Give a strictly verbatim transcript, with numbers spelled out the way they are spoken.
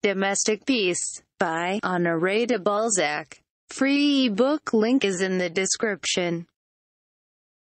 Domestic Peace, by Honoré de Balzac. Free ebook link is in the description.